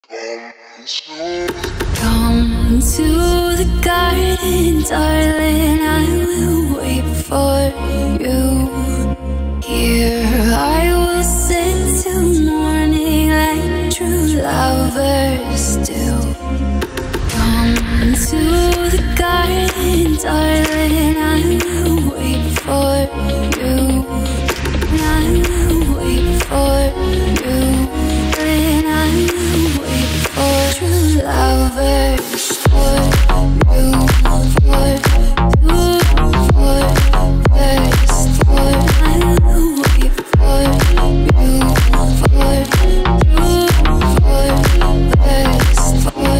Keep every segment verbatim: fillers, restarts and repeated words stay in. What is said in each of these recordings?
Come to the garden, darling, I will wait for you. Here I will sit till morning like true lovers do. Come to the garden, darling, I will wait for you. I will wait for you. And I will wait for true lovers, for you, for you, for first, for I will wait for you, for you, for first, for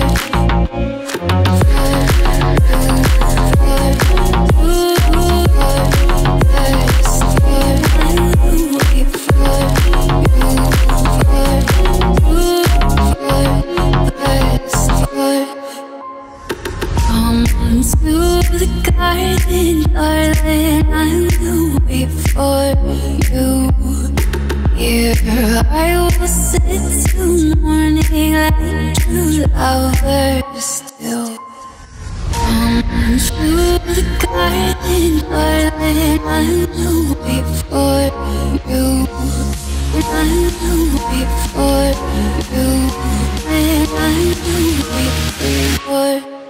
to the garden, darling, I will wait for you. Here I will sit till morning like true lovers still. Come to the garden, darling, I will wait for you. I will wait for you. And I will wait for